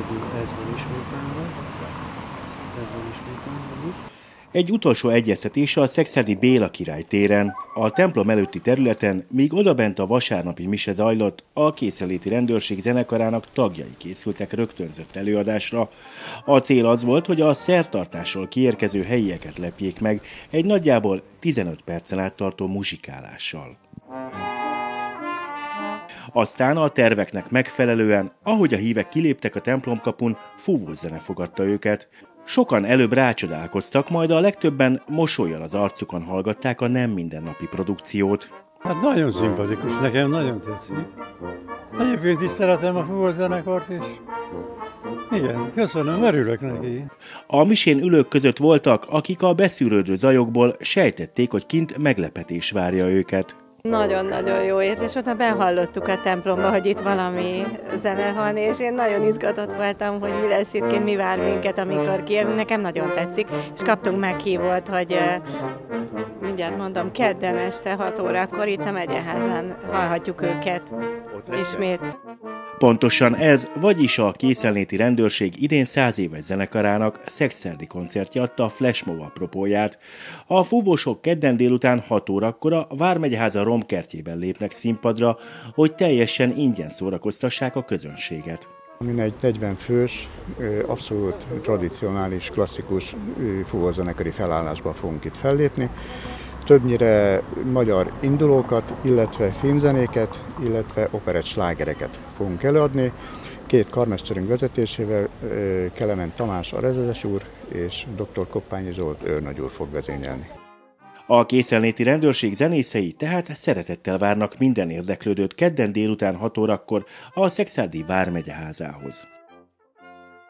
pedig ez van ismételve. Ez van ismételve. Egy utolsó egyeztetés a Szekszárdi Béla Király téren, a templom előtti területen, míg odabent a vasárnapi mise zajlott, a készenléti rendőrség zenekarának tagjai készültek rögtönzött előadásra. A cél az volt, hogy a szertartásról kiérkező helyieket lepjék meg egy nagyjából 15 percen át tartó muzsikálással. Aztán a terveknek megfelelően, ahogy a hívek kiléptek a templomkapun, fúvózene fogadta őket. Sokan előbb rácsodálkoztak, majd a legtöbben mosollyal az arcukon hallgatták a nem mindennapi produkciót. Hát nagyon szimpatikus, nekem nagyon tetszik. Egyébként is szeretem a fúvózenekart is. Igen, köszönöm, örülök neki. A misén ülők között voltak, akik a beszűrődő zajokból sejtették, hogy kint meglepetés várja őket. Nagyon-nagyon jó érzés volt, mert behallottuk a templomba, hogy itt valami zene van, és én nagyon izgatott voltam, hogy mi lesz itt kint, mi vár minket, amikor kijövünk. Nekem nagyon tetszik, és kaptunk meghívót, hogy mindjárt mondom, kedden este 6 órakor itt a Megyeházán hallhatjuk őket ismét. Pontosan ez, vagyis a készenléti rendőrség idén 100 éves zenekarának szekszárdi koncertje adta a flashmob apropóját. A fúvósok kedden délután 6 órakor a Vármegyeháza romkertjében lépnek színpadra, hogy teljesen ingyen szórakoztassák a közönséget. Min egy 40 fős, abszolút tradicionális, klasszikus fúvózenekari felállásban fogunk itt fellépni. Többnyire magyar indulókat, illetve filmzenéket, illetve operett slágereket fogunk előadni. 2 karmesterünk vezetésével Kelemen Tamás a rezedes úr és dr. Koppányi Zsolt őrnagy úr fog vezényelni. A készenléti rendőrség zenészei tehát szeretettel várnak minden érdeklődőt kedden délután 6 órakor a Szekszárdi Vármegyeházához.